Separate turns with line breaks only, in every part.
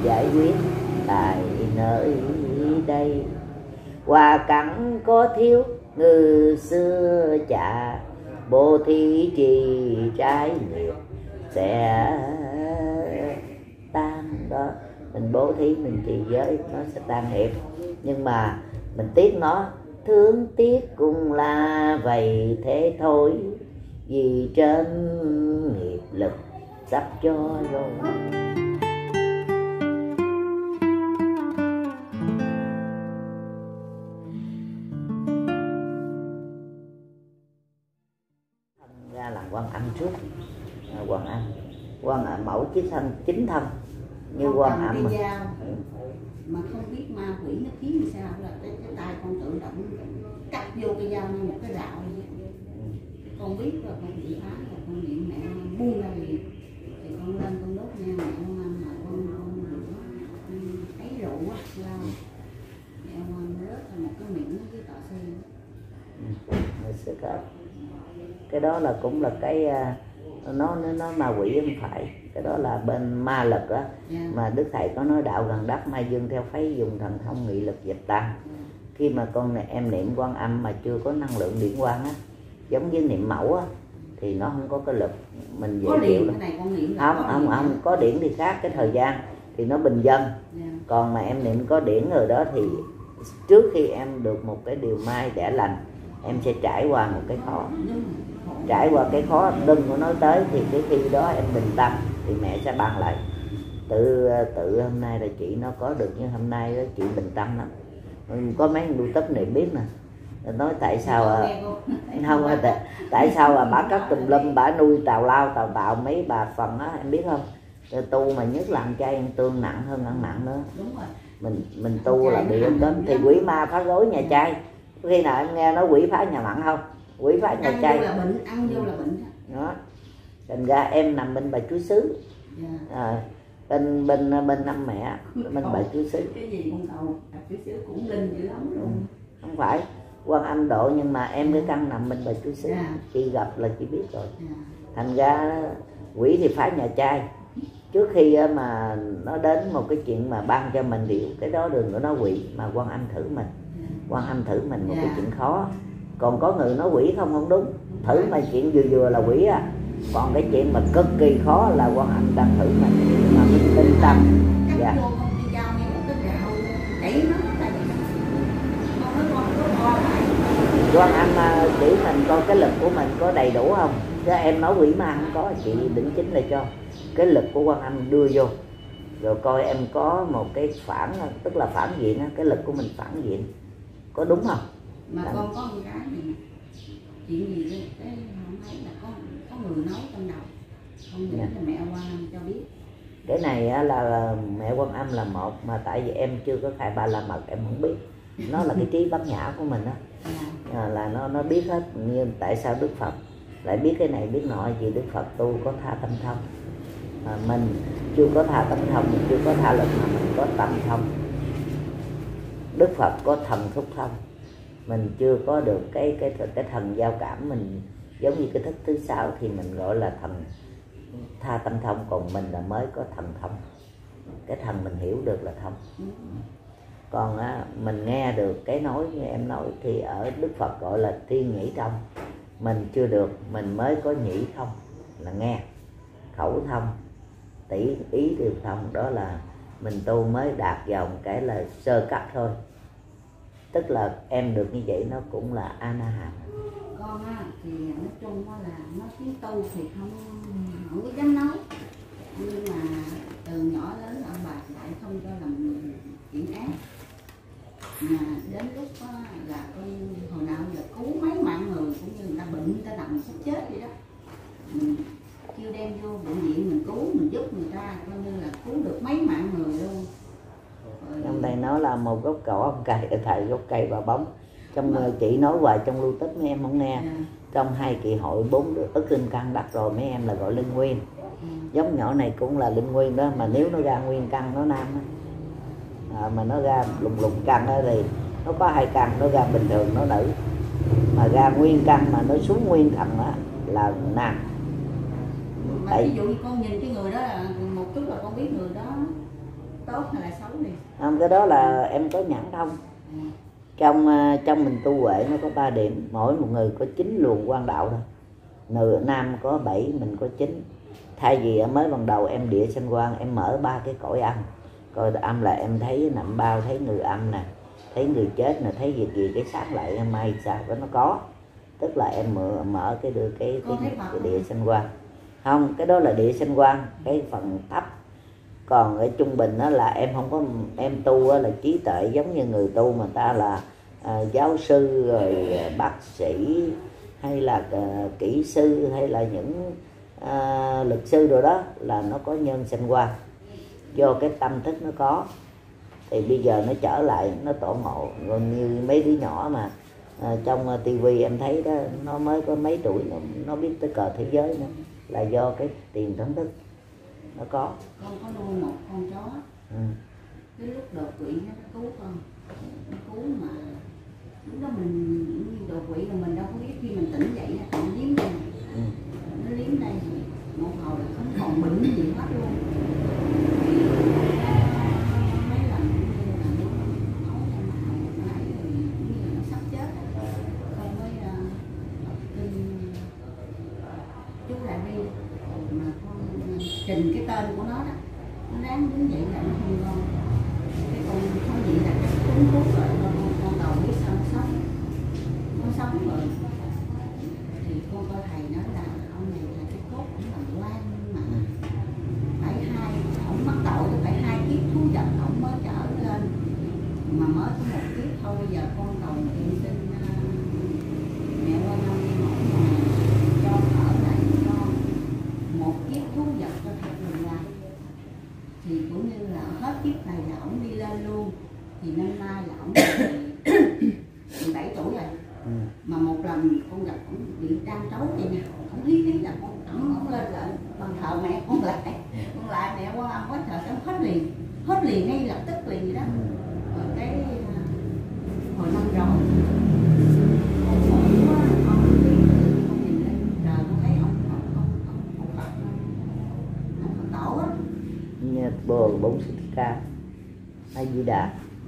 giải quyết tại nơi đây. Hoa cẳng có thiếu ngư xưa chả, bố thí trì trái nghiệp sẽ tan đó. Mình bố thí mình trì giới nó sẽ tan nghiệp, nhưng mà mình tiếc nó, thương tiếc cũng là vậy thế thôi, vì trên nghiệp lực sắp cho rồi. Ra làm quan âm trước, quan âm mẫu chiếc thân chính thân như quan âm
mà không biết ma quỷ nó khiến làm sao là cái tay con tự động cắt vô cái dao như một cái rào vậy. Con biết là con bị phá là con niệm mẹ buông ra liền, thì con lên con đốt nhang mẹ con ăn mà con thấy rượu á lao mẹ con rớt ra một cái miệng cái tọa sen.
Cái đó là cũng là cái nó ma quỷ không phải, cái đó là bên ma lực á. Mà Đức Thầy có nói đạo gần đất mai dương theo phái, dùng thần thông nghị lực dập tan. Khi mà em niệm quan âm mà chưa có năng lượng điển quang á, giống như niệm mẫu á, thì nó không có cái lực mình dễ chịu đâu. Không có điển thì khác, cái thời gian thì nó bình dân. Còn mà em niệm có điển rồi đó thì trước khi em được một cái điều may đẻ lành, em sẽ trải qua một cái khó. Trải qua cái khó đừng có nói tới, thì cái khi đó em bình tâm thì mẹ sẽ ban lại. Tự hôm nay là chị nó có được như hôm nay đó, chị bình tâm lắm. Có mấy người YouTube này biết nè, nói tại sao không, tại sao bà cắt tùm lum, bà nuôi tào lao tào mấy bà phần á, em biết không? Tu mà nhất là ăn chay ăn tương nặng hơn ăn mặn nữa. Mình tu là bị âm cấm, thì quỷ ma phá rối nhà chay. Khi nào em nghe nói quỷ phá nhà mặn không? Quỷ phá nhà chay
ăn vô là bệnh
đó. Thành ra em nằm bên bà Chúa Xứ, bên năm mẹ, bên bà Chúa Xứ.
Cái gì con cầu bà Chúa Xứ cũng linh dữ lắm luôn.
Không phải Quan Âm độ, nhưng mà em cái căn nằm bên bà Chúa Xứ. Chị gặp là chị biết rồi. Thành ra quỷ thì phá nhà trai. Trước khi mà nó đến một cái chuyện mà ban cho mình thì cái đó đừng có nói quỷ, mà Quan Âm thử mình. Quan Âm thử mình một cái chuyện khó. Còn có người nói quỷ không đúng. Thử mà chuyện vừa là quỷ à. Còn cái chuyện mà cực kỳ khó là Quan Âm đang thử mình, mà mình tin tâm. Dạ. Quan Âm chỉ mình coi cái lực của mình có đầy đủ không. Chứ em nói quỷ ma không có, chị đính chính lại cho cái lực của Quan Âm đưa vô, rồi coi em có một cái phản, tức là phản diện á, cái lực của mình phản diện có đúng không?
Mà con có một cái này, chuyện gì đó, cái không thấy là có người nói trong đầu, không nghĩ là mẹ Quan Âm cho biết.
Cái này á, là mẹ Quan Âm là một, mà tại vì em chưa có khai ba la mật em không biết. Nó là cái trí bát nhã của mình á, là nó biết hết. Như tại sao Đức Phật lại biết cái này biết nọ, vì Đức Phật tu có tha tâm thông, mình chưa có tha tâm thông, mình chưa có tha lực, mà mình có tâm thông. Đức Phật có thần thúc thông, mình chưa có được cái thần giao cảm. Mình giống như cái thức thứ 6 thì mình gọi là thần tha tâm thông, còn mình là mới có thần thông. Cái thần mình hiểu được là thông. Còn mình nghe được cái nói như em nói thì ở Đức Phật gọi là thiên nhĩ thông. Mình chưa được, mình mới có nhĩ thông là nghe, khẩu thông, tỷ ý đều thông. Đó là mình tu mới đạt vào một cái là sơ cấp thôi. Tức là em được như vậy nó cũng là A-na-hàm.
Con á thì nói chung là nó tiếng tu thì không có dám nói, nhưng mà từ nhỏ lớn ông bà lại không cho làm chuyện ác. Mà đến lúc đó là con hồi nào giờ cứu mấy mạng người, cũng như người ta bệnh, người ta nằm sắp chết vậy đó, mình kêu đem vô bệnh viện mình cứu, mình giúp người ta, coi như là cứu được mấy mạng người luôn.
Trong đây nó là một gốc cỏ ông cày, thầy gốc cây và bóng. Trong chị nói hoài trong lưu tích mấy em không nghe. Trong 2 kỳ hội 4 ức kim căn đắc rồi, mấy em là gọi linh nguyên. Giống nhỏ này cũng là linh nguyên đó, mà nếu nó ra nguyên căn nó nam á. Mà nó ra lùng căn đó thì nó có 2 căn, nó ra bình thường nó nữ, mà ra nguyên căn mà nó xuống nguyên thần đó là nam.
Mà ví dụ như con nhìn cái người đó là một chút là con biết người đó tu tốt hay là xấu đi?
Không, cái đó là em có nhãn thông. Trong mình tu huệ nó có 3 điểm, mỗi một người có 9 luồng quang đạo thôi. Nam có 7, mình có 9. Thay vì ở mới ban đầu em địa sanh quang, em mở 3 cái cõi âm. Coi âm là em thấy nằm bao, thấy người âm nè, thấy người chết nè, thấy việc gì cái sáng lại em may sao đó nó có. Tức là em mở cái địa sanh quang. Không, cái đó là địa sanh quang, cái phần thấp. Còn cái trung bình đó là em không có, em tu là trí tuệ giống như người tu mà ta là giáo sư rồi bác sĩ hay là kỹ sư hay là những luật sư rồi đó, là nó có nhân sanh quang do cái tâm thức nó có. Thì bây giờ nó trở lại nó tổ ngộ. Rồi như mấy đứa nhỏ mà trong tivi em thấy đó, nó mới có mấy tuổi nó biết tới cờ thế giới nữa, là do cái tiền thánh thức nó có.
Con có nuôi một con chó. Cái lúc đột quỵ nó cứu con, nó cứu mà lúc đó mình đột quỵ là mình đâu có biết, khi mình tỉnh dậy nó còn liếm đây, nó liếm đây một hồi là không còn bệnh gì hết luôn. Mấy lần như là nó máu trong máu nãy rồi cũng như là nó sắp chết, con mới tin chú lại đi mà con trình cái tên của nó đó, nó đáng đứng dậy là nó không ngon. Cái con không vậy là chắc trúng thuốc rồi, con đầu biết sao nó sống rồi. Thì con coi thầy nói là ông này là cái cốt cũng là quan mà phải ông mắc tội phải 2 kiếp thú vật ông mới trở lên, mà mới có 1 kiếp thôi. Bây giờ con cầu nguyện xin mẹ quan ông đi mẫu mà cho ở lại con 1 kiếp thú vật cho thật mình làm. Thì cũng như là hết kiếp này là ổng đi lên luôn. Thì năm nay là ổng 17 tuổi rồi. Mà một lần con gặp ổng bị đam trấu vậy nè, ổng lý là ổng lên là bằng thờ mẹ con lại mẹ quan âm quá trời, ổng hết liền ngay lập tức liền vậy đó. Rồi cái hồi năm rồi con mỏi quá, con nhìn lên trời con thấy ổng Phật tổ á,
như Bổn Sư Thích Ca, A Di Đà.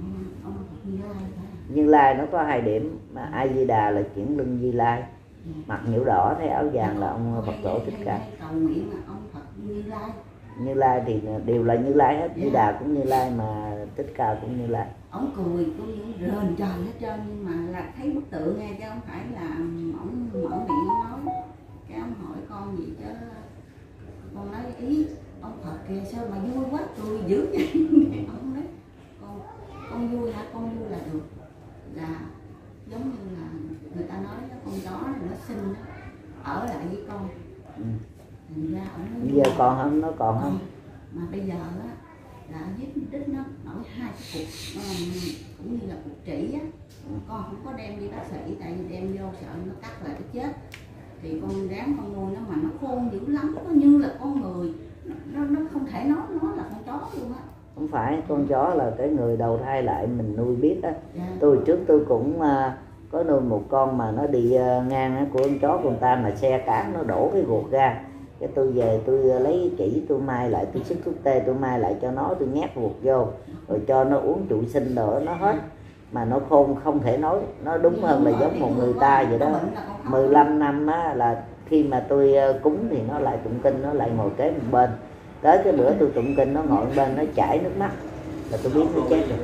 Như Lai nó có 2 điểm, mà A Di Đà là chuyển lưng Như Lai, mặc nhiễu đỏ thấy áo vàng là ông Phật tổ Thích Ca.
Cầu nguyện là ông Phật Như Lai.
Như Lai thì đều là Như Lai hết, Di Đà cũng Như Lai mà Thích Ca cũng Như Lai.
Ông cười cũng rền trời hết trơn, nhưng mà là thấy bức tượng nghe chứ không phải là ổng mở miệng nói. Cái ông hỏi con gì chứ, con nói ý ông Phật kìa sao mà vui quá, cười dữ vậy. Ông nói con vui hả, con vui là được, là giống như là người ta nói đó, con chó này nó xinh đó, ở lại với con. Thành ra ổng
bây giờ còn không, nó còn không.
Mà bây giờ á là giết đích nó nổi 2 cái cục cũng như là cục trĩ á. Con không có đem đi bác sĩ, tại vì đem vô sợ nó cắt lại cái chết. Thì con ráng con nuôi nó mà nó khôn dữ lắm, nó như là con người, nó không thể nói nó là con chó luôn á.
Không phải, con chó là cái người đầu thai lại mình nuôi biết á. Tôi trước tôi cũng có nuôi một con mà nó đi ngang á, của con chó của người ta mà xe cán nó đổ cái ruột ra. Cái tôi về tôi lấy chỉ tôi mai lại, tôi xức thuốc tê tôi mai lại cho nó, tôi nhét ruột vô rồi cho nó uống trụ sinh nữa nó hết. Mà nó khôn không thể nói, nó đúng hơn là giống một người ta vậy đó. 15 năm á, là khi mà tôi cúng thì nó lại tụng kinh, nó lại ngồi kế một bên. Tới cái bữa tôi tụng kinh nó ngồi bên nó chảy nước mắt là tôi biết nó chết rồi.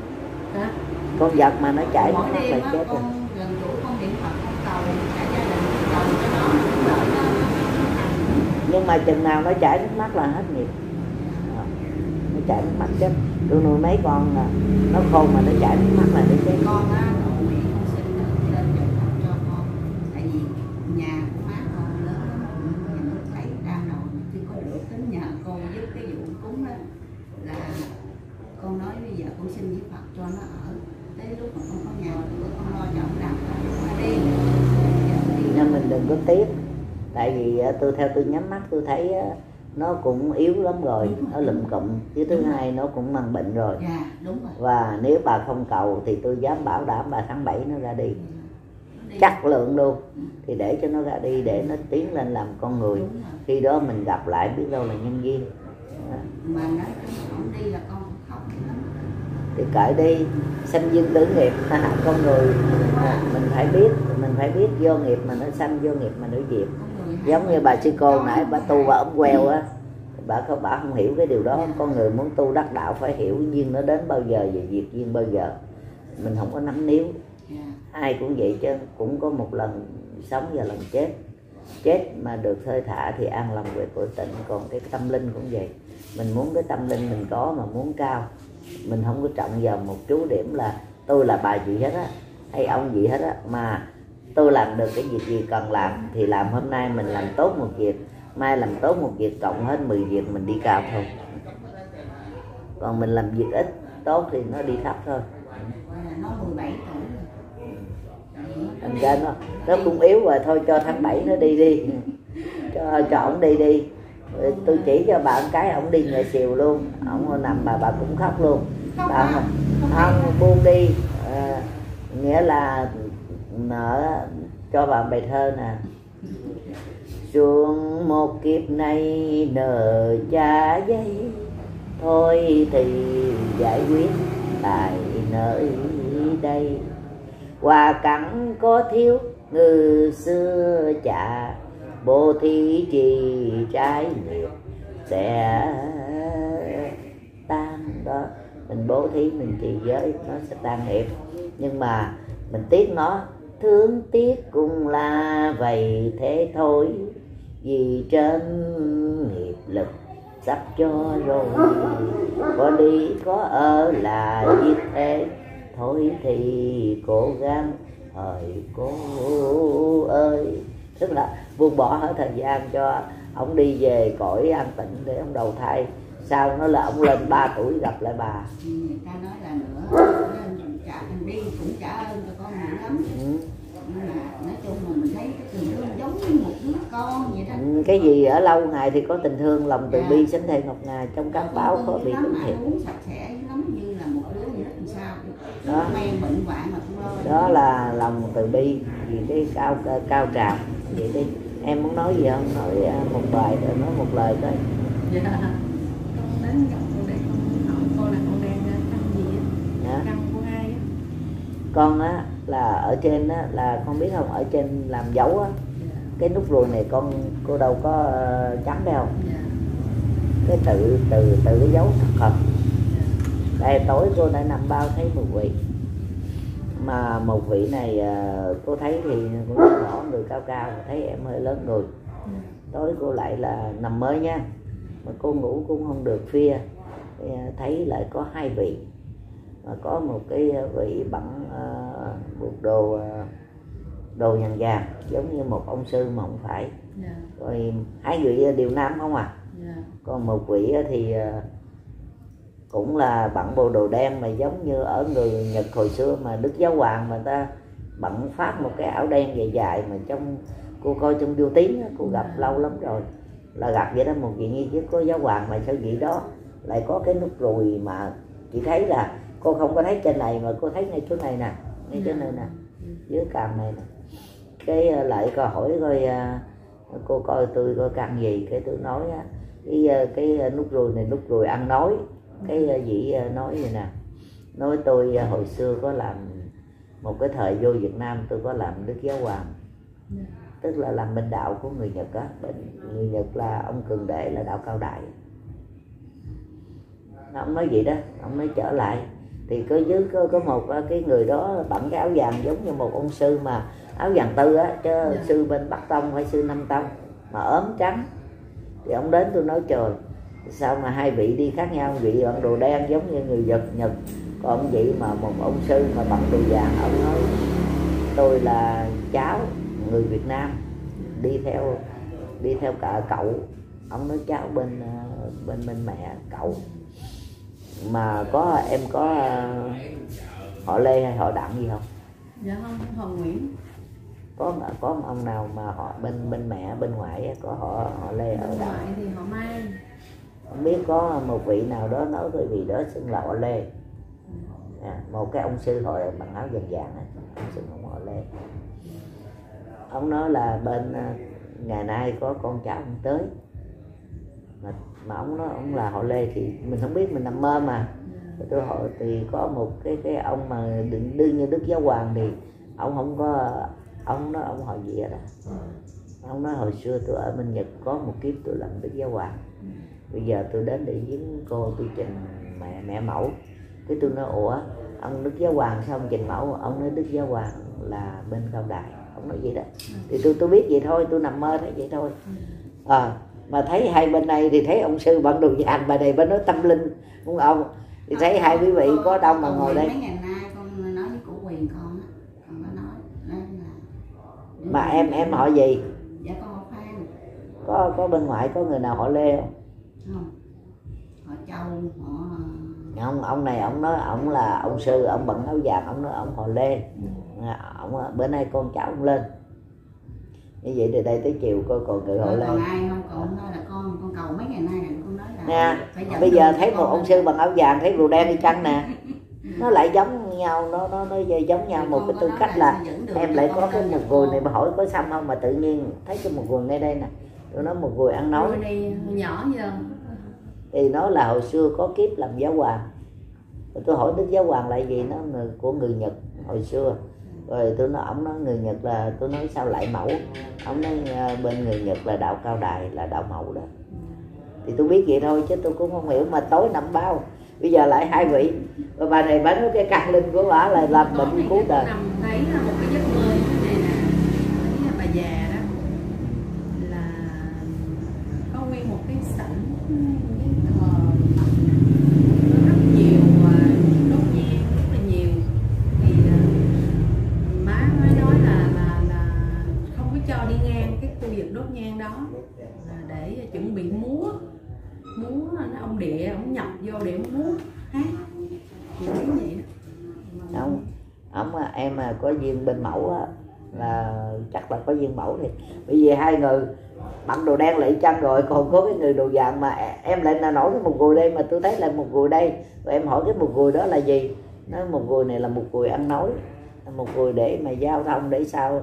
Con vật mà nó chảy nước mắt là chết rồi.
Lần tuổi con niệm Phật con cầu cả gia đình cầu cho nó
nhưng mà chừng nào nó chảy nước mắt là hết nghiệp. Nó chảy nước mắt chết. Tôi nuôi mấy con nó khôn mà nó chảy nước mắt là nó chết.
Con á, con nguyện con xin lên chỗ Phật cho con, tại vì nhà của má con lớn lắm, nhà nước thấy đang đầu chưa có được, tính nhờ cô giúp cái vụ cúng đó, là con nói bây giờ con xin với Phật cho nó ở, tới lúc mà con có nhà con lo cho ông làm mà đi.
Nhưng mình đừng có tiếc, tại vì tôi theo tôi nhắm mắt tôi thấy nó cũng yếu lắm rồi, nó lụm cụm. Thứ hai nó cũng mang bệnh rồi.
Đúng rồi.
Và nếu bà không cầu thì tôi dám bảo đảm bà tháng 7 nó ra đi. Chắc lượng luôn. Thì để cho nó ra đi, để nó tiến lên làm con người. Khi đó mình gặp lại biết đâu là nhân duyên.
Mà nói ông đi là con khóc học lắm.
Thì kệ đi, sanh duyên tử nghiệp. Con người mình phải biết vô nghiệp mà nó sanh, vô nghiệp mà nó diệt. Giống như bà sư cô nãy bà tu bà ống queo á, bà không hiểu cái điều đó. Con người muốn tu đắc đạo phải hiểu duyên nó đến bao giờ và diệt duyên bao giờ. Mình không có nắm níu. Ai cũng vậy chứ, cũng có một lần sống và lần chết. Chết mà được thơi thả thì an lòng về cõi tịnh. Còn cái tâm linh cũng vậy, mình muốn cái tâm linh mình có mà muốn cao, mình không có trọng vào một chú điểm là tôi là bà gì hết á, hay ông gì hết á, mà tôi làm được cái việc gì cần làm thì làm. Hôm nay mình làm tốt một việc, mai làm tốt một việc, cộng hết 10 việc mình đi cao thôi. Còn mình làm việc ít tốt thì nó đi thấp thôi.
Nó 17 tuổi
thành ra nó cũng yếu rồi, thôi cho tháng 7 nó đi cho ổng đi. Tôi chỉ cho bà một cái, ổng đi nhờ xìu luôn, ổng nằm mà bà cũng khóc luôn. Bà không buông đi, nghĩa là nợ. Cho bà bài thơ nè: xuống một kiếp này nợ cha giấy, thôi thì giải quyết tại nơi đây. Quà cẳng có thiếu ngư xưa chả, bố thí trì trái nghiệp sẽ tan đó. Mình bố thí mình trì giới nó sẽ tan nghiệp, nhưng mà mình tiếc nó, thương tiếc cũng là vậy thế thôi. Vì trên nghiệp lực sắp cho rồi, có đi có ở là như thế. Thôi thì cố gắng hỡi cô ơi. Tức là buông bỏ hết thời gian cho ông đi về cõi an tịnh để ông đầu thai. Sau nó là ông lên 3 tuổi gặp lại bà.
Người ta nói là nữa, đi cũng trả ơn cho con nhiều lắm. Nhưng mà nói chung mà mình thấy cái tình thương giống như một đứa con vậy đó.
Cái gì ở lâu ngày thì có tình thương, lòng từ bi sánh thề ngọc ngà, trong các báo có bị cứng thiệt.
Uống sạch sẽ lắm, như là một đứa gì đó làm sao đó. Men bệnh hoạn mà không lo.
Đó là lòng từ bi, vì cái cao trào. Vậy đi, em muốn nói gì không? Nói một bài rồi nói một lời thôi.
Dạ, con đến gặp cô đây, con hỏi cô là con đang căn gì á? Căn của ai á?
Con á là ở trên á, là con biết không, ở trên làm dấu á, cái nút ruồi này cô đâu có chấm đâu. Cái tự cái dấu thật. Đây tối cô đã nằm bao thấy một vị, mà một vị này cô thấy thì cô nhỏ người cao cao, thấy em hơi lớn người. Tối cô lại là nằm mơ nha, mà cô ngủ cũng không được phia, thấy lại có 2 vị, mà có một cái vị bận một đồ nhàn vàng giống như một ông sư mà không phải. Rồi 2 vị đều nam không à. Còn một vị thì cũng là bận bộ đồ đen, mà giống như ở người Nhật hồi xưa mà Đức Giáo Hoàng mà ta bận phát một cái áo đen dài dài, mà trong cô coi trong Vô Tiếng cô gặp lâu lắm rồi, là gặp vậy đó. Một vị nghi chứ có Giáo Hoàng mà sao vị đó lại có cái nút ruồi, mà chị thấy là cô không có thấy trên này mà cô thấy ngay chỗ này nè, ngay chỗ này nè, dưới cằm này nè. Cái lại coi hỏi coi cô coi tôi coi căn gì, cái tôi nói cái nút ruồi này nút ruồi ăn nói. Cái vị nói vậy nè, nói tôi hồi xưa có làm một cái thời vô Việt Nam, tôi có làm Đức Giáo Hoàng, tức là làm bên đạo của người Nhật á. Bên người Nhật là ông Cường Đệ là đạo Cao Đại. Ông nói vậy đó, ông nói trở lại thì có dưới có một cái người đó bận cái áo vàng giống như một ông sư, mà áo vàng tư á, chứ sư bên Bắc Tông hay sư Nam Tông, mà ốm trắng. Thì ông đến, tôi nói trời, sao mà 2 vị đi khác nhau, vị bận đồ đen giống như người Nhật, còn ông vị mà một ông sư mà bận đồ vàng. Ông nói tôi là cháu người Việt Nam, đi theo cả cậu. Ông nói cháu bên mẹ cậu, mà em có họ Lê hay họ Đặng gì không?
Dạ không, họ Nguyễn.
Có ông nào mà họ bên mẹ bên ngoại có họ Lê ở Đặng?
Ngoại thì họ Mai.
Không biết có một vị nào đó nói cái vị đó xưng là họ Lê. Một cái ông sư họ bằng áo vàng vàng ấy, ông xưng ông họ Lê. Ông nói là bên ngày nay có con cháu ông tới, mà ông nói ông là họ Lê thì mình không biết, mình nằm mơ mà. Tôi hỏi thì có một cái ông mà đương như Đức Giáo Hoàng thì ông không có, ông nói ông hỏi gì đó. Ông nói hồi xưa tôi ở bên Nhật có một kiếp tôi làm Đức Giáo Hoàng, bây giờ tôi đến để viếng cô, tôi trình mẹ mẫu. Cái tôi nói ủa ông Đức Giáo Hoàng sao ông trình mẫu? Ông nói Đức Giáo Hoàng là bên Cao Đài, ông nói vậy đó. Thì tôi biết vậy thôi, tôi nằm mơ thấy vậy thôi. Mà thấy hai bên này thì thấy ông sư bận đồ vàng, bà này bên nói tâm linh ông thì thấy hai quý vị có đông mà ngồi đây.
Mấy ngày nay con nói với cụ Quyền con á, con có nói là
mà em hỏi gì?
Dạ con họ Phan.
Có bên ngoại có người nào họ Lê không?
Không, họ Châu, họ
không. Ông này ông nói ông là ông sư, ông bận áo vàng, ông nói ông họ Lê. Ông bữa nay con cháu ông lên như vậy từ đây tới chiều coi còn người họ Lê.
Còn ai không? Còn nói là con cầu mấy ngày nay này con nói là
nha. Bây giờ thấy một ông sư bằng áo vàng, thấy đồ đen đi chăng nè, nó lại giống nhau, nó giống nhau một cái tư cách là em lại có cái một gùi này mà hỏi có xăm không, mà tự nhiên thấy cái một gùi ngay đây nè, tôi nói một gùi ăn nói
nhỏ giờ
thì nó là hồi xưa có kiếp làm giáo hoàng. Rồi tôi hỏi Đức Giáo Hoàng là gì, nó của người Nhật hồi xưa. Rồi tôi nói ông nói người Nhật là, tôi nói sao lại mẫu, ông nói bên người Nhật là đạo Cao Đài là đạo mẫu đó. Thì tôi biết vậy thôi chứ tôi cũng không hiểu, mà tối nằm bao bây giờ lại hai vị và bà này bà nói cái căn linh của bà là làm bệnh cứu đời.
Nằm thấy là một cái giấc mơ như thế này nè, thấy bà già đó là có nguyên một cái sảnh cái thờ rất nhiều đốt nhang rất là nhiều. Thì má nói là không có cho đi ngang cái khu vực đốt nhang đó, là để chuẩn bị múa ông Địa ông nhập vô để múa hát kiểu vậy đó.
Ông em mà có duyên bên mẫu á, là chắc là có duyên mẫu thì bởi vì hai người mặc đồ đen lại chăng rồi còn có cái người đồ vàng, mà em lại là nổi cái một gùi đây mà tôi thấy là một gùi đây, rồi em hỏi cái một gùi đó là gì, nói một gùi này là một gùi ăn nói, một gùi để mà giao thông để sao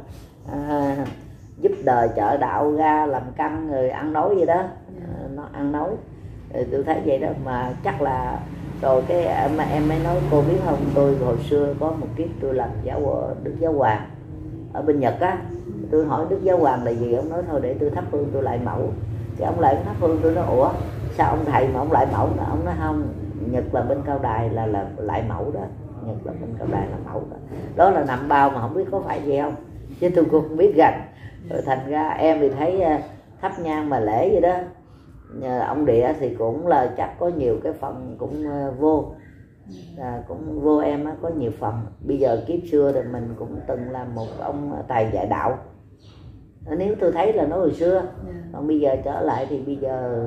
giúp đời trợ đạo ra làm căn người ăn nói gì đó. Nó ăn nói thì tôi thấy vậy đó, mà chắc là rồi cái mà em mới nói cô biết không, tôi hồi xưa có một kiếp tôi làm Đức Giáo Hoàng ở bên Nhật á. Tôi hỏi Đức Giáo Hoàng là gì, ông nói thôi để tôi thắp hương tôi lại mẫu. Thì ông lại thắp hương, tôi nói ủa sao ông thầy mà ông lại mẫu đó? Ông nói không, Nhật là bên Cao Đài là lại mẫu đó, Nhật là bên Cao Đài là mẫu đó. Đó là nằm bao mà không biết có phải gì không, chứ tôi cũng không biết gần. Rồi thành ra em thì thấy thắp nhang mà lễ vậy đó. Ông Địa thì cũng là chắc có nhiều cái phần cũng vô, cũng vô em á, có nhiều phần. Bây giờ kiếp xưa thì mình cũng từng làm một ông thầy dạy đạo, nếu tôi thấy là nó hồi xưa. Còn bây giờ trở lại thì bây giờ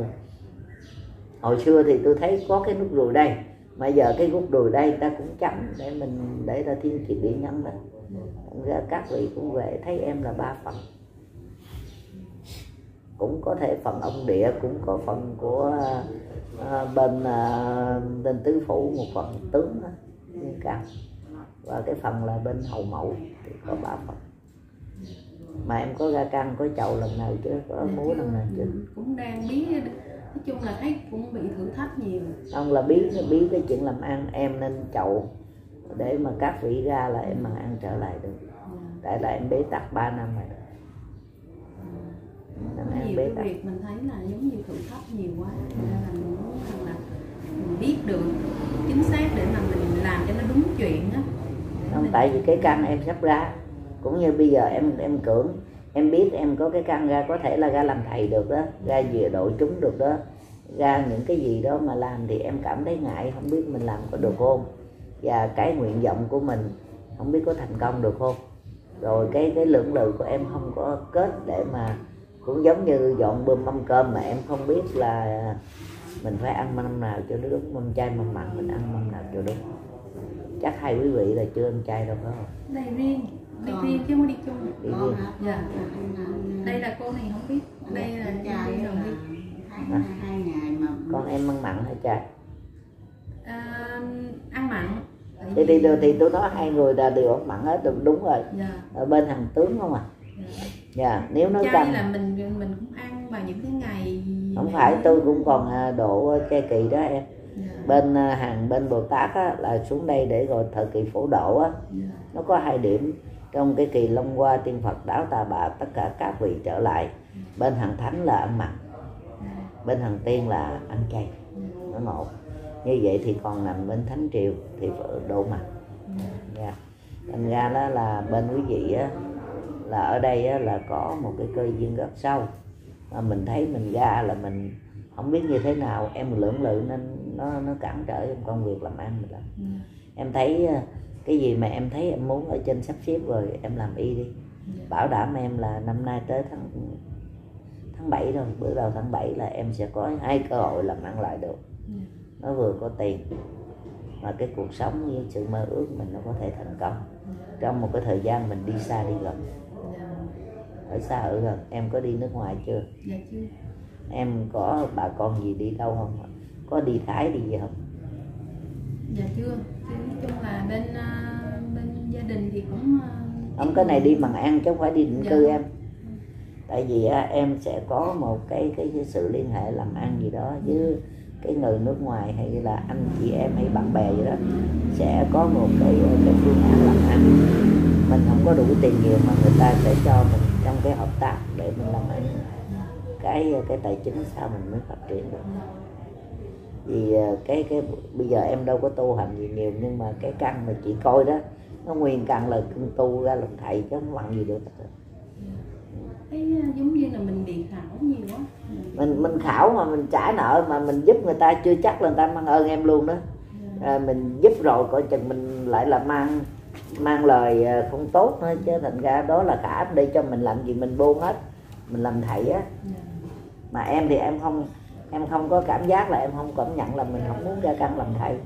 hồi xưa thì tôi thấy có cái nút ruồi đây, mà giờ cái nút ruồi đây ta cũng chấm để mình để ta thiên kiệt địa nhân đó. Ra các vị cũng về thấy em là 3 phần, cũng có thể phần ông Địa, cũng có phần của bên tứ phủ, một phần tướng đó, cao, và cái phần là bên hậu mẫu thì có 3 phần. Mà em có ra căn có chậu lần nào chứ, có múa lần nào chứ?
Cũng đang biết, nói chung là thấy cũng bị thử thách nhiều.
Ông là biết cái chuyện làm ăn, em nên chậu để mà các vị ra là em mà ăn trở lại được. Tại là em bế tắc 3 năm rồi.
Nhiều cái việc mình thấy là giống như thử thách nhiều quá, nên là mình muốn là mình biết được chính xác để mà mình làm cho nó đúng chuyện á.
Không, tại vì cái căn em sắp ra, cũng như bây giờ em cưỡng, em biết em có cái căn ra, có thể là ra làm thầy được đó, ra về đội chúng được đó, ra những cái gì đó mà làm thì em cảm thấy ngại, không biết mình làm có được không, và cái nguyện vọng của mình không biết có thành công được không. Rồi cái lưỡng lự của em không có kết để mà cũng giống như dọn bơm mâm cơm mà em không biết là mình phải ăn mâm nào cho nó đúng, mâm chay mâm mặn mình ăn mâm nào cho đúng. Chắc hai quý vị là chưa ăn chay đâu phải không?
Đây riêng, đi riêng chứ không đi chung.
Đi riêng.
Dạ. Đây là cô này không biết, đây là
chay
rồi đi.
2 ngày mà.
Con em ăn mặn hay chay?
Ăn mặn.
Thì tôi nói hai người là đều ăn mặn hết, đúng rồi.
Dạ.
Ở bên thằng tướng không à? Dạ. Nếu nói
chay
canh
là mình cũng ăn vào những cái ngày.
Không phải, tôi cũng còn độ chay kỳ đó em. bên Bồ Tát á, là xuống đây để rồi thời kỳ phổ độ á. Nó có 2 điểm trong cái kỳ Long Hoa Tiên Phật Đáo Tà Bà, tất cả các vị trở lại. Bên hàng thánh là ăn mặn, bên hàng tiên là ăn chay. Nó một như vậy thì còn nằm bên thánh triều thì độ mặn. Thành ra đó là bên quý vị á, là ở đây á, là có một cái cơ duyên rất sâu, mà mình thấy mình ra là mình không biết như thế nào, em lưỡng lự nên nó cản trở trong công việc làm ăn mình lắm. Em thấy cái gì mà em thấy em muốn ở trên sắp xếp rồi em làm y đi. Bảo đảm em là năm nay tới tháng 7 rồi, bữa đầu tháng 7 là em sẽ có 2 cơ hội làm ăn lại được. Nó vừa có tiền mà cái cuộc sống như sự mơ ước mình nó có thể thành công trong một cái thời gian mình đi xa đi gần. Ở xa ở gần, em có đi nước ngoài chưa?
Dạ chưa.
Em có bà con gì đi đâu không? Có đi Thái đi gì không?
Dạ chưa. Nói chung là bên gia đình thì cũng
Ông cái này đi bằng ăn chứ không phải đi định cư em. Tại vì em sẽ có một cái sự liên hệ làm ăn gì đó với cái người nước ngoài, hay là anh chị em hay bạn bè gì đó, sẽ có một cái phương án làm ăn. Mình không có đủ tiền nhiều mà người ta sẽ cho mình trong cái hợp tác để mình làm ăn. Cái tài chính sao mình mới phát triển được. Vì cái bây giờ em đâu có tu hành gì nhiều, nhưng mà cái căn mà chị coi đó, nó nguyên căn là tu ra làm thầy chứ không bằng gì được.
Thấy giống như là mình bị khảo nhiều quá.
Mình khảo mà mình trả nợ mà mình giúp người ta chưa chắc là người ta mang ơn em luôn đó. Mình giúp rồi coi chừng mình lại là mang lời không tốt nữa, chứ thành ra đó là cả đây cho mình làm gì mình buông hết. Mình làm thầy á. Mà em thì em không có cảm giác là em không cảm nhận là mình không muốn ra căn làm thầy.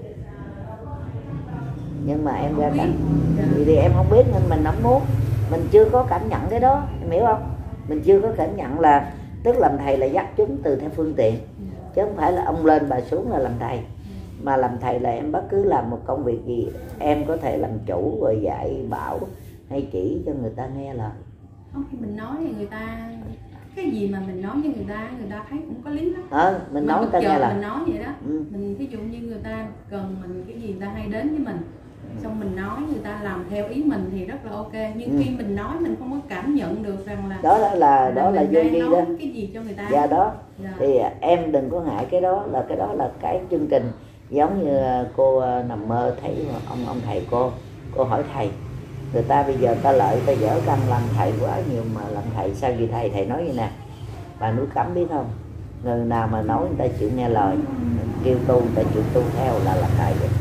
Nhưng mà em ra căn thì em không biết nên mình không muốn. Mình chưa có cảm nhận cái đó, em hiểu không? Mình chưa có cảm nhận là tức làm thầy là dắt chúng từ theo phương tiện, chứ không phải là ông lên bà xuống là làm thầy. Mà làm thầy là em bất cứ làm một công việc gì em có thể làm chủ rồi dạy bảo hay chỉ cho người ta nghe lời.
Không, khi mình nói thì người ta cái gì mà mình nói với người ta thấy cũng có lý lắm.
Mình nói người ta nghe lời.
Mình nói vậy đó. Mình ví dụ như người ta cần mình cái gì người ta hay đến với mình, xong mình nói người ta làm theo ý mình thì rất là ok. Nhưng khi mình nói mình không có cảm nhận được rằng là
đó là vô vi đó,
cái gì cho người ta.
Dạ đó. Thì em đừng có ngại cái đó là cái chương trình. Giống như cô nằm mơ thấy ông thầy cô hỏi thầy, người ta bây giờ ta lợi ta dở căn làm thầy quá nhiều mà làm thầy sao gì thầy nói như nè, bà núi Cấm biết không, người nào mà nói người ta chịu nghe lời, kêu tu người ta chịu tu theo là thầy vậy.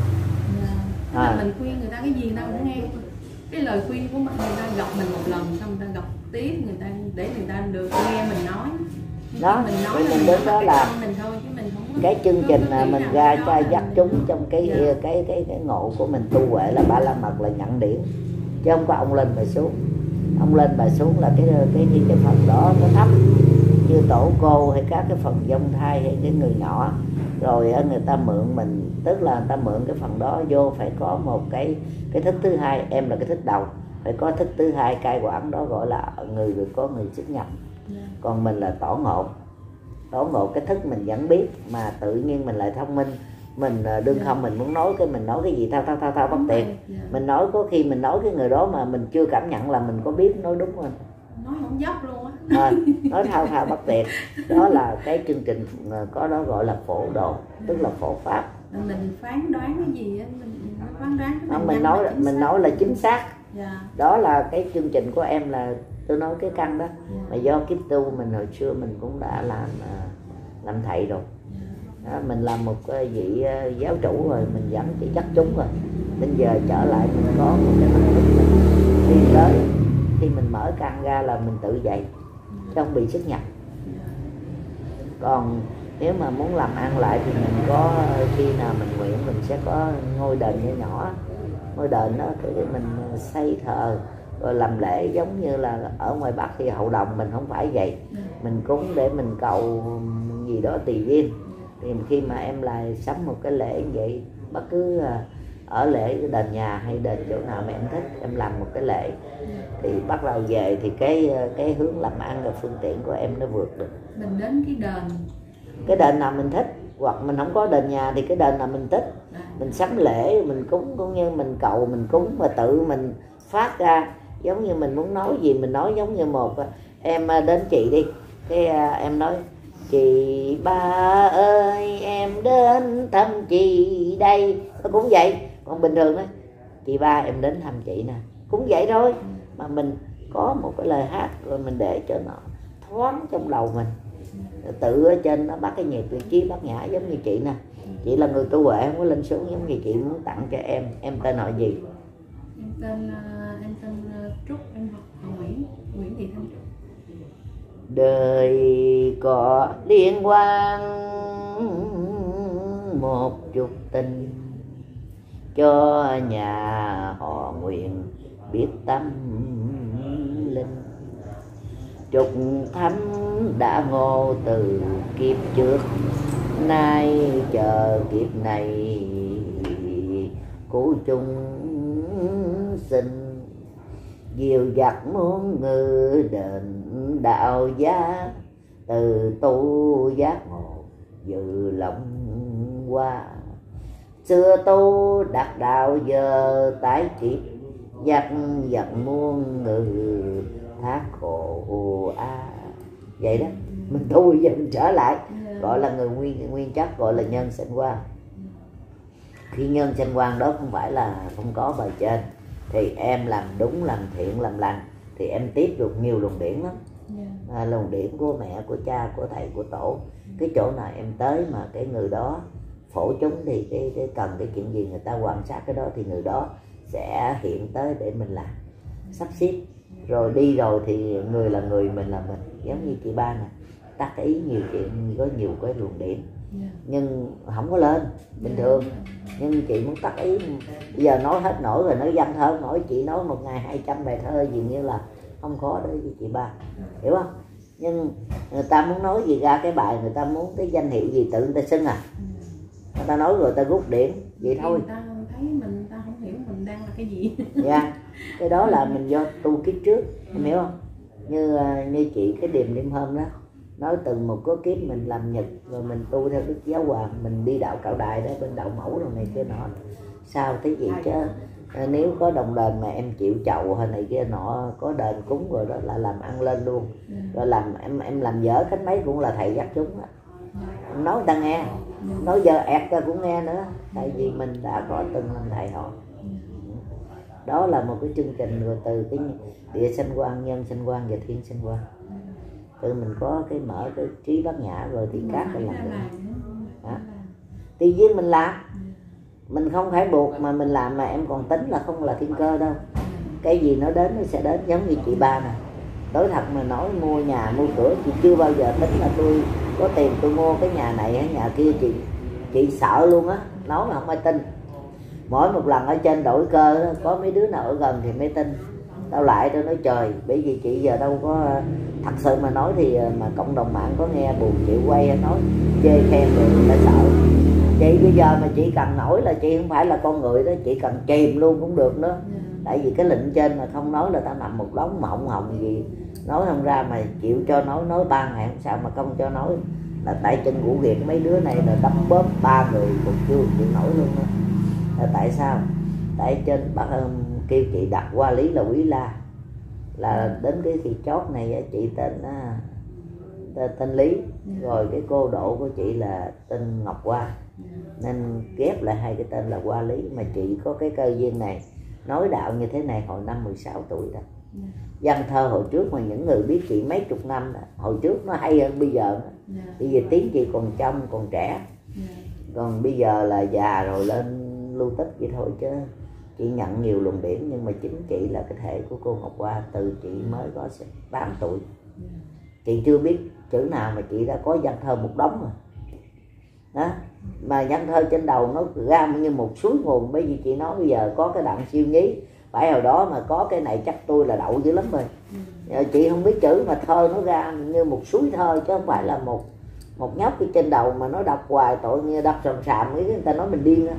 Mình khuyên người ta cái gì người ta cũng nghe. Cái lời khuyên của mình, người ta gặp mình một lần xong người ta gặp tiếp người ta để người ta được nghe mình nói.
Đó,
mình nói
mình đến đó là
mình thôi, chứ mình không có
cái chương trình mình ra cho dắt chúng trong cái ngộ của mình tu huệ là Ba La Mật là nhận điểm, chứ không có ông lên bà xuống. Ông lên bà xuống là cái phần đó nó thấp, như tổ cô hay các cái phần dông thai hay cái người nhỏ, rồi người ta mượn mình, tức là người ta mượn cái phần đó vô phải có một cái thức thứ hai. Em là cái thức đầu, phải có thức thứ hai cai quản, đó gọi là người có người xuất nhập. Còn mình là tổ ngộ cái thức mình vẫn biết mà tự nhiên mình lại thông minh. Mình đương không mình muốn nói mình nói cái gì thao bất tiện. Mình nói có khi mình nói cái người đó mà mình chưa cảm nhận là mình có biết nói đúng không?
Nói không dốc luôn á.
Nói thao bất tiện. Đó là cái chương trình có đó gọi là phổ độ, tức là phổ pháp.
Mình phán đoán cái gì á, mình phán đoán
mình nói là chính xác.
Dạ.
Đó là cái chương trình của em, là tôi nói cái căn đó. Mà do kiếp tu mình hồi xưa mình cũng đã làm thầy rồi. Đó, mình làm một vị giáo chủ rồi, mình dẫn chỉ dắt chúng rồi. Bây giờ trở lại mình có một cái năng lực mình đi tới, khi mình mở căn ra là mình tự dậy, chứ không bị xuất nhập. Còn nếu mà muốn làm ăn lại thì mình có khi nào mình nguyện mình sẽ có ngôi đền nhỏ. Ngôi đền đó thì mình xây thờ rồi làm lễ, giống như là ở ngoài Bắc thì hậu đồng mình không phải vậy. Mình cúng để mình cầu gì đó tùy duyên. Thì khi mà em lại sắm một cái lễ như vậy, bất cứ ở lễ đền nhà hay đền chỗ nào mà em thích, em làm một cái lễ thì bắt đầu về thì cái hướng làm ăn và phương tiện của em nó vượt được.
Mình đến cái đền
nào mình thích, hoặc mình không có đền nhà thì cái đền là mình tích, mình sắm lễ mình cúng, cũng như mình cầu mình cúng mà tự mình phát ra. Giống như mình muốn nói gì mình nói, giống như một em đến chị đi, cái em nói chị ba ơi em đến thăm chị đây, nó cũng vậy. Còn bình thường đó, chị ba em đến thăm chị nè, cũng vậy thôi. Mà mình có một cái lời hát rồi mình để cho nó thoáng trong đầu mình, tự ở trên nó bắt cái nhịp tuyệt chí bát nhã. Giống như chị nè, chị là người tu huệ không có lên xuống, giống như chị muốn tặng cho em tên họ gì?
Em tên Trúc, em họ Nguyễn Thị Thanh Trúc.
Đời có liên quan một chút tình, cho nhà họ Nguyện biết tâm linh. Trục thánh đã ngộ từ kiếp trước, nay chờ kiếp này cứu chúng sinh. Diệu dặt muốn ngự đền đạo giá, từ tu giác ngộ dự lòng qua. Xưa tu đắc đạo giờ tái kiếp, dắt dặn muôn ngự thác khổ vậy đó. Mình tu giờ mình trở lại, gọi là người nguyên chất, gọi là nhân sinh quan. Khi nhân sinh quan đó không phải là không có bề trên, thì em làm đúng, làm thiện, làm lành thì em tiếp được nhiều luồng điển lắm. Luồng điển của mẹ, của cha, của thầy, của tổ. Cái chỗ nào em tới mà cái người đó phổ chúng thì cái cần cái chuyện gì người ta quan sát cái đó thì người đó sẽ hiện tới để mình làm, sắp xếp. Rồi đi rồi thì người là người, mình là mình. Giống như chị ba nè, tác ý nhiều chuyện, có nhiều cái luồng điển nhưng không có lên bình thường. Nhưng chị muốn tác ý, bây giờ nói hết nổi rồi, nói văn thơ nổi, chị nói một ngày 200 bài thơ gì như là không có đấy chị ba, hiểu không? Nhưng người ta muốn nói gì ra cái bài, người ta muốn cái danh hiệu gì tự người ta xưng à. Người ta nói rồi người ta rút điểm vậy thôi.
Người ta thấy mình, người ta không hiểu mình đang là cái gì.
Dạ, cái đó là mình do tu kiếp trước, em hiểu không? Như chị cái điềm hôm đó, nói từng một cái kiếp mình làm Nhật, rồi mình tu theo Đức Giáo Hoàng, mình đi đạo Cạo Đài đó, bên đạo mẫu rồi này kia nọ. Sao thế gì chứ nếu có đồng đền mà em chịu chầu hay này kia nọ, có đền cúng rồi đó là làm ăn lên luôn. Rồi làm em làm dở cách mấy cũng là thầy dắt chúng á. Nói người ta nghe, nói giờ ẹt ra cũng nghe nữa, tại vì mình đã có từng làm thầy họ. Đó là một cái chương trình rồi từ cái địa sinh quan, nhân sinh quan và thiên sinh quan. Tự mình có cái mở cái trí bát nhã rồi thì các cái làm được. Tuy nhiên mình làm, mình không phải buộc mà mình làm mà em còn tính là không là thiên cơ đâu. Cái gì nó đến nó sẽ đến. Giống như chị ba nè, đối thật mà nói mua nhà mua cửa, chị chưa bao giờ tính là tôi có tiền tôi mua cái nhà này hay nhà kia. Chị sợ luôn á, nói mà không ai tin. Mỗi một lần ở trên đổi cơ đó, có mấy đứa nào ở gần thì mới tin. Tao lại tôi nói trời, bởi vì chị giờ đâu có thật sự mà nói thì mà cộng đồng mạng có nghe buồn chị quay nói chê khen rồi người ta sợ. Chị bây giờ mà chị cần nổi là chị không phải là con người đó, chị cần chìm luôn cũng được nữa. Tại vì cái lệnh trên mà không nói là tao nằm một đống mộng hồng gì nói không ra, mà chịu cho nói 3 ngày không sao mà không cho nói là tại chân của Việt mấy đứa này là đấm bóp 3 người còn chưa chịu nổi luôn đó. Là tại sao? Tại trên bác kêu chị đặt qua lý là Quý La, là đến cái thì chót này chị tên Lý, rồi cái cô độ của chị là tên Ngọc Hoa, nên ghép lại hai cái tên là Hoa Lý. Mà chị có cái cơ duyên này nói đạo như thế này hồi năm 16 tuổi đó. Văn thơ hồi trước mà những người biết chị mấy chục năm đó, hồi trước nó hay hơn bây giờ đó. Bây giờ tiếng chị còn trong còn trẻ, còn bây giờ là già rồi lên lưu tích vậy thôi. Chứ chị nhận nhiều luồng điển, nhưng mà chính chị là cái thể của cô Ngọc Hoa từ chị mới có 8 tuổi. Chị chưa biết chữ nào mà chị đã có văn thơ một đống rồi đó. Mà văn thơ trên đầu nó ra như một suối nguồn. Bởi vì chị nói bây giờ có cái Đặng Siêu Nhí, phải hồi đó mà có cái này chắc tôi là đậu dữ lắm rồi. Chị không biết chữ mà thơ nó ra như một suối thơ, chứ không phải là một nhóc cái trên đầu mà nó đọc hoài tội như đọc sầm sàm ấy, người ta nói mình điên á.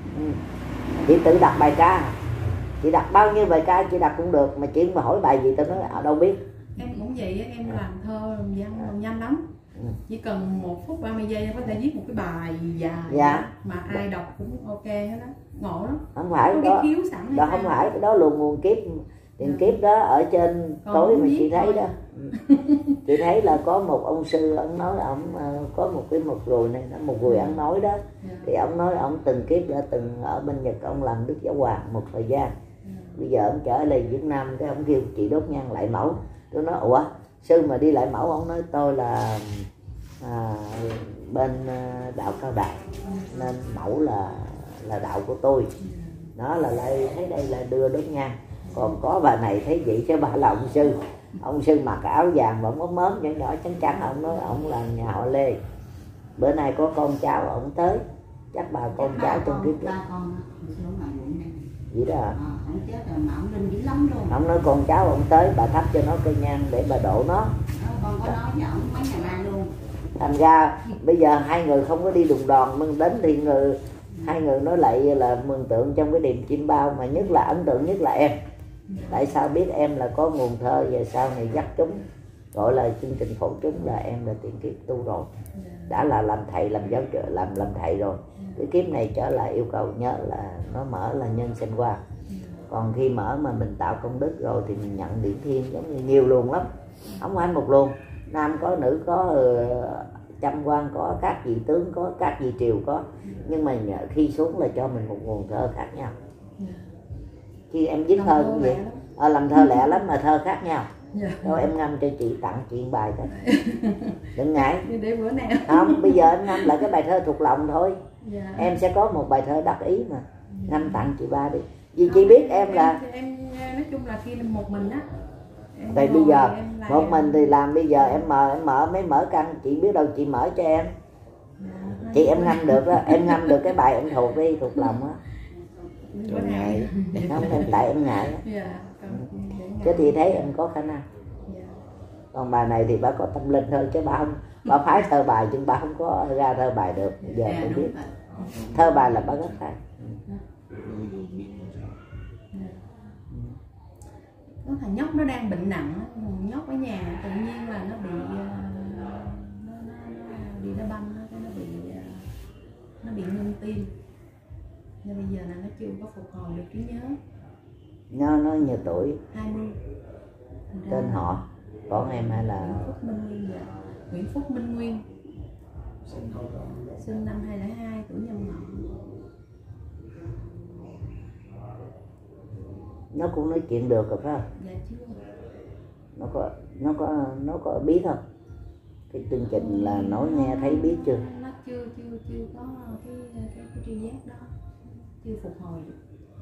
Chị tự đặt bài ca, chị đặt bao nhiêu bài ca chị đặt cũng được, mà chị mà hỏi bài gì tao nói ở đâu biết.
Em cũng vậy, em làm thơ văn nhanh lắm. Chỉ cần 1 phút 30 giây có thể viết một cái bài dài.
Dạ.
Mà ai đọc cũng ok hết đó, ngộ lắm.
Không phải
có
đó,
cái khiếu sẵn
đó không phải cái đó luôn nguồn kiếp tiền kiếp đó ở trên tối mà chị thấy đó. Chị thấy là có một ông sư, ông nói ông có một cái một ruồi này, một ruồi ăn nói đó. Thì ông nói ông từng kiếp đã từng ở bên Nhật, ông làm Đức Giáo Hoàng một thời gian. Bây giờ ông trở lại Việt Nam, cái ông kêu chị đốt nhang lại mẫu. Tôi nói ủa sư mà đi lại mẫu? Ông nói tôi là bên đạo Cao Đạt nên mẫu là đạo của tôi. Đó là lại thấy đây là đưa đốt nhang. Còn có bà này thấy vậy chứ bà là ông sư mặc áo vàng vẫn có mớm nhỏ nhỏ trắng trắng. Ông nói ông là nhà họ Lê, bữa nay có con cháu ông tới, chắc bà con cháu trong kiếp
ba con
vậy đó.
Ông chết rồi mà ông linh dữ lắm luôn.
Ông nói con cháu ông tới, bà thắp cho nó cây nhang để bà độ nó.
Con có nói với ông mấy ngày nay luôn.
Thành ra bây giờ hai người không có đi đùng đòn, nhưng đến thì hai người nói lại là mường tượng trong cái điềm chim bao. Mà nhất là ấn tượng nhất là em. Tại sao biết em là có nguồn thơ và sau này dắt chúng gọi là chương trình phổ chúng là em là tiền kiếp tu rồi, đã là làm thầy làm giáo trợ làm thầy rồi. Cái kiếp này trở lại yêu cầu nhớ là nó mở là nhân sinh qua. Còn khi mở mà mình tạo công đức rồi thì mình nhận điển thiên giống như nhiều luồng lắm, không phải một luồng. Nam có, nữ có, trăm quan có, các vị tướng có, các vị triều có. Nhưng mà khi xuống là cho mình một nguồn thơ khác nhau. Khi em viết thơ cũng vậy, làm thơ lẹ lắm mà thơ khác nhau. Đâu em ngâm cho chị, tặng chị bài thôi. Đừng ngại.
Để bữa nào.
Không, bây giờ em ngâm lại cái bài thơ thuộc lòng thôi. Em sẽ có một bài thơ đắc ý mà. Ngâm tặng chị ba đi. Vì chị biết em là
em nói chung là khi một mình á.
Tại bây giờ một mình thì làm, bây giờ em mở căn, chị biết đâu chị mở cho em. Chị em ngâm được đó, em ngâm được cái bài em thuộc đi, thuộc lòng á.
Đừng ngại.
Không, tại em ngại đó. Chứ thì thấy em có khả năng. Còn bà này thì bà có tâm linh hơn chứ bà không, bà phái thơ bài nhưng bà không có ra thơ bài được. Bây giờ tôi biết thơ bài là bà rất hay.
Có thằng nhóc nó đang bệnh nặng, nhóc ở nhà tự nhiên là nó bị nó băng, nó bị ngưng tim. Nên bây giờ là nó chưa có phục hồi được trí nhớ.
Nó nhiều tuổi?
20.
Tên họ con em hay là
Nguyễn Phúc Minh Nguyên, sinh năm 2002, tuổi Nhâm Ngọ.
Nó cũng nói chuyện được rồi phải không?
Dạ chưa.
Nó có biết không? Cái chương trình là nói nghe thấy biết chưa?
Nó chưa có cái tri giác đó, chưa phục hồi được.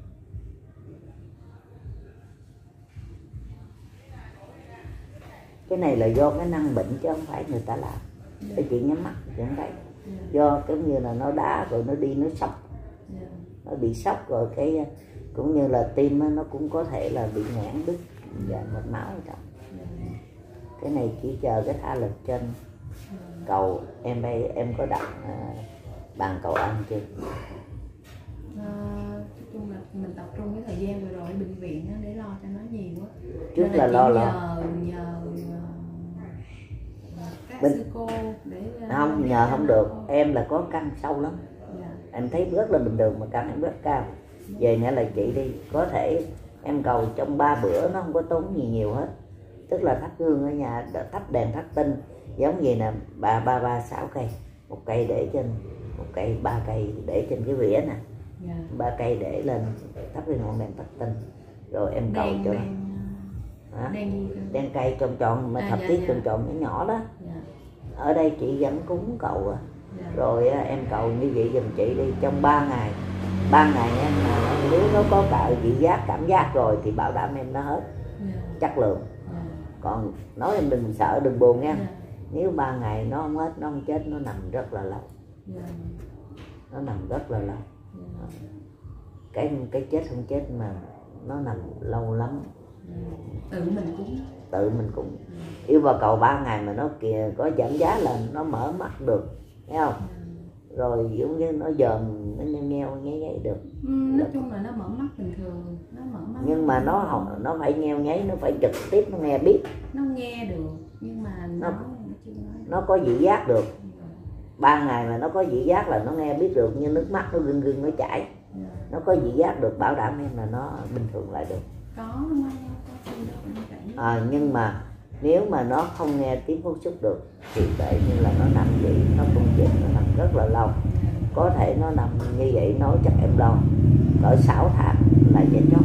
Cái này là do cái năng bệnh chứ không phải người ta làm. Cái chuyện nhắm mắt thì không thấy. Do giống như là nó đá rồi nó đi nó sốc. Nó bị sốc rồi cái cũng như là tim nó cũng có thể là bị nghẽn đứt và mạch máu ở trong. Cái này chỉ chờ cái tha lực trên cầu. Em có đặt bàn cầu ăn chưa?
Nói chung là mình tập trung cái thời gian vừa rồi ở bệnh viện đó, để lo cho nó nhiều quá.
Trước là lo
nhờ các sư cô để
không nhờ không được. Em là có căn sâu lắm. Em thấy rất là bình thường mà căn em rất cao. Về nghĩa là chị đi, có thể em cầu trong 3 bữa nó không có tốn gì nhiều hết. Tức là thắp hương ở nhà, thắp đèn thắp tinh giống vậy nè, 6 cây, một cây để trên, một cây, 3 cây để trên cái vỉa nè, 3 cây để lên thắp cái ngọn đèn thắp tinh, rồi em cầu cho đèn cây tròn mà thập tiết tròn nhỏ nhỏ đó. Ở đây chị vẫn cúng cầu à. Rồi em cầu như vậy giùm chị đi trong 3 ngày. 3 ngày em nếu nó có cả vị giác cảm giác rồi thì bảo đảm em nó hết chất lượng. Còn nói em đừng sợ đừng buồn nha. Nếu 3 ngày nó không hết, nó không chết, nó nằm rất là lâu. Nó nằm rất là lâu. Cái chết không chết mà nó nằm lâu lắm. Tự mình cũng yêu vào cầu 3 ngày mà nó kìa có giảm giá là nó mở mắt được, thấy không? Rồi giống như nó dòm, nó nheo nháy được.
Nói chung là nó mở mắt bình thường, nó mở mắt.
Nhưng mà nó phải nheo nháy, nó phải trực tiếp nó nghe biết.
Nó nghe được nhưng mà
nó có vị giác được. 3 ngày mà nó có vị giác là nó nghe biết được, như nước mắt nó rưng rưng nó chảy, nó có vị giác được, bảo đảm em là nó bình thường lại được. Nhưng mà nếu mà nó không nghe tiếng hút xúc được thì để như là nó nằm vậy, nó không chịu, nó nằm rất là lâu. Có thể nó nằm như vậy nói chắc em lo cỡ 6 tháng là giải chót.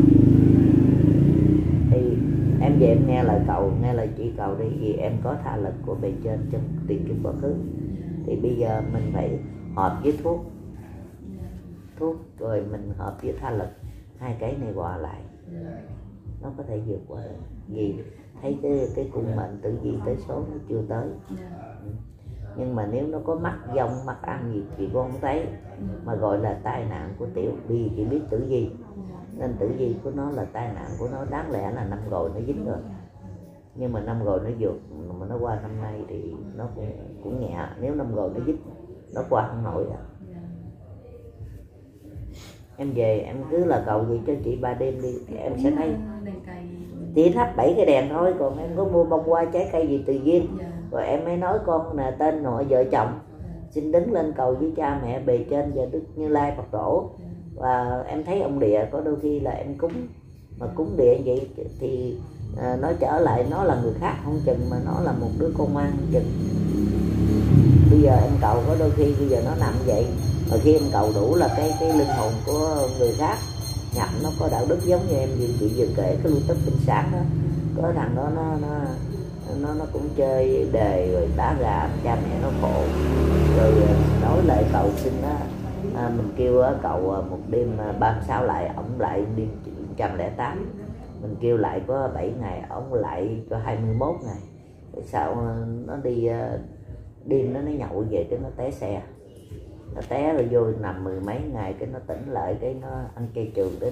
Thì em về em nghe lời cậu, nghe lời chị cậu đi, vì em có tha lực của bề trên trong tiền kiếp quá khứ. Thì bây giờ mình phải hợp với thuốc rồi mình hợp với tha lực, hai cái này hòa lại nó có thể vượt qua được. Vì thấy cái cung mệnh tử vi tới số nó chưa tới. Nhưng mà nếu nó có mắc dông mắc ăn gì thì con không thấy, mà gọi là tai nạn của tiểu bi chỉ biết tử vi, nên tử vi của nó là tai nạn của nó, đáng lẽ là năm rồi nó dính rồi, nhưng mà năm rồi nó vượt, mà nó qua năm nay thì nó cũng nhẹ. Nếu năm rồi nó dính nó qua không nổi à. Em về em cứ là cầu gì cho chị 3 đêm đi, em sẽ thấy chỉ thắp 7 cái đèn thôi. Còn em có mua bông hoa trái cây gì tùy duyên. Rồi em mới nói con là tên nội vợ chồng xin đứng lên cầu với cha mẹ bề trên và Đức Như Lai Phật Tổ. Và em thấy ông địa có đôi khi là em cúng, mà cúng địa vậy thì nó trở lại nó là người khác không chừng, mà nó là một đứa con ngoan không chừng. Bây giờ em cầu có đôi khi bây giờ nó nằm vậy, mà khi em cầu đủ là cái linh hồn của người khác nhập nó có đạo đức giống như em chị vừa kể cái lưu tức tinh sáng đó. Có thằng đó nó cũng chơi đề rồi đá gà cha mẹ nó khổ, rồi nói lại cầu xin đó. Mình kêu cậu một đêm 36 lại, ổng lại đêm 108. Mình kêu lại có 7 ngày, ổng lại cho 21 ngày. Tại sao nó đi đêm nó nhậu về cái nó té xe, nó té rồi vô nằm 10 mấy ngày, cái nó tỉnh lại, cái nó ăn chay trường, đến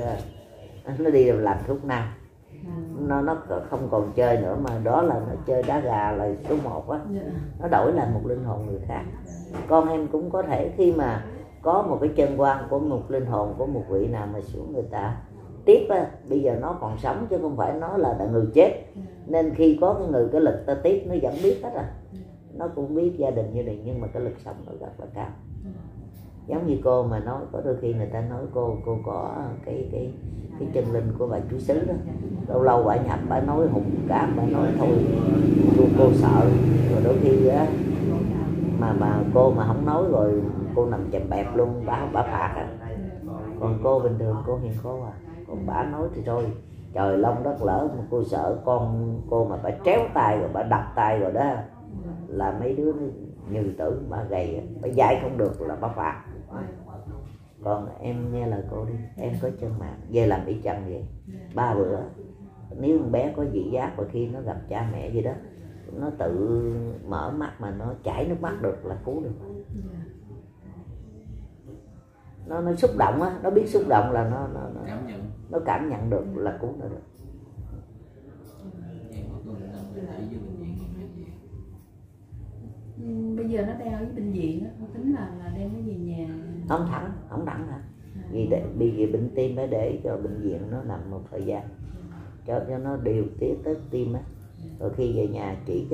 nó đi làm thuốc nam. Nó không còn chơi nữa, mà đó là nó chơi đá gà là số 1 á. Nó đổi lại một linh hồn người khác. Con em cũng có thể khi mà có một cái chân quan của một linh hồn của một vị nào mà xuống người ta tiếp á, bây giờ nó còn sống chứ không phải nó là người chết. Nên khi có cái người cái lực ta tiếp nó vẫn biết hết à. Nó cũng biết gia đình như này, nhưng mà cái lực sống nó rất là cao. Giống như cô mà nói, có đôi khi người ta nói cô có cái chân linh của bà chú xứ đó. Lâu lâu bà nhập, bà nói hùng cảm, bà nói thôi cô sợ. Rồi đôi khi á mà cô mà không nói rồi cô nằm chèm bẹp luôn, bà phạt à. Còn cô bình thường cô hiền khô à, còn bà nói thì thôi trời long đất lỡ. Mà cô sợ con cô mà bà tréo tay rồi bà đập tay rồi đó là mấy đứa nó như tưởng bà gầy, bà dạy không được là bà phạt. Còn em nghe lời cô đi, em có chân mạng về làm y chang vậy 3 bữa. Nếu con bé có vị giác và khi nó gặp cha mẹ gì đó, nó tự mở mắt mà nó chảy nước mắt được là cứu được. Nó xúc động á, nó biết xúc động là nó cảm nhận được là cứu nó được.
Bây giờ nó đang ở bệnh viện á, không tính là đem nó về nhà.
Không thẳng hả? Vì bệnh tim phải để cho bệnh viện nó nằm một thời gian cho nó điều tiết tới tim á, rồi khi về nhà chỉ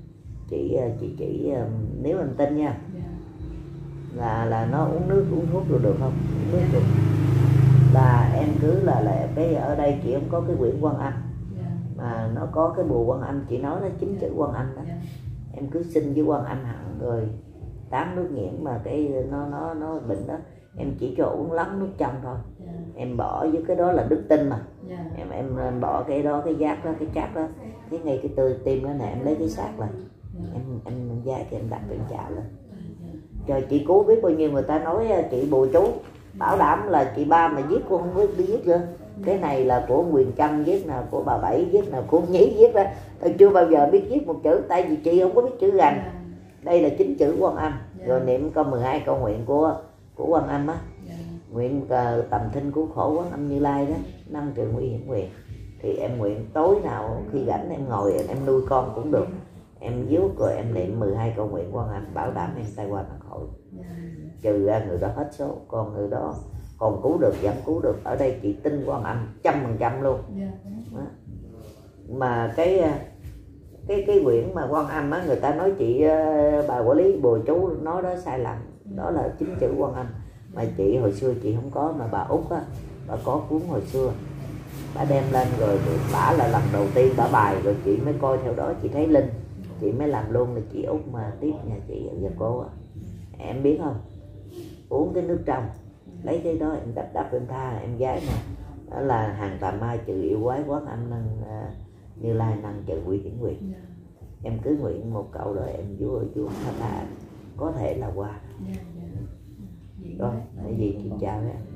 nếu anh tin nha, là nó uống nước uống thuốc được không? Uống nước được. Là em cứ là cái ở đây chị không có cái quyển Quan Âm mà nó có cái bùa Quan Âm, chị nói nó 9 chữ Quan Âm đó. Em cứ xin với Quan Âm hẳn rồi 8 nước nghiễn mà cái nó bệnh đó, em chỉ cho uống lắng nước trong thôi. Em bỏ với cái đó là đức tin mà. Em bỏ cái đó, cái giác đó, cái cháp đó, cái ngay cái tư tim đó nè, em lấy cái xác là em dai thì em đặt trên chảo lên. Trời, chị cứu biết bao nhiêu người ta nói chị bùa chú, bảo đảm là chị Ba mà viết cô không biết đi viết chưa. Cái này là của Quyền Trâm viết nào, của bà Bảy viết nào, của Nhí viết đó. Tôi chưa bao giờ biết viết một chữ, tại vì chị không có biết chữ gành. Đây là 9 chữ Quan Âm. Rồi niệm câu 12 câu nguyện của Quan Âm á. Nguyện tầm thinh cứu khổ Quan Âm Như Lai đó, năng trừ nguy hiểm nguyện. Thì em nguyện tối nào khi rảnh em ngồi em nuôi con cũng được, em vuốt rồi em niệm 12 câu nguyện Quan Âm, bảo đảm em tai qua nạn khỏi. Trừ ra người đó hết số, còn người đó còn cứu được vẫn cứu được. Ở đây chị tin Quan Âm 100% luôn. Mà cái quyển mà Quan Âm á, người ta nói chị bà quản lý bùa chú nói đó sai lầm, đó là chính chữ Quan Âm. Mà chị hồi xưa chị không có, mà bà Út á, bà có cuốn hồi xưa, bà đem lên rồi bả là lần đầu tiên bả bài, rồi chị mới coi theo đó, chị thấy linh, chị mới làm luôn. Là chị Út mà tiếp nhà chị ở Gia Cố á, em biết không, uống cái nước trong, lấy cái đó em đắp em tha em gái nè, đó là hàng tà ma trừ yêu quái, Quán Âm nâng Như Lai nâng trừ quỷ hiển nguyệt. Em cứ nguyện một câu rồi em vua tha có thể là qua. Rồi, cái gì chị chào em.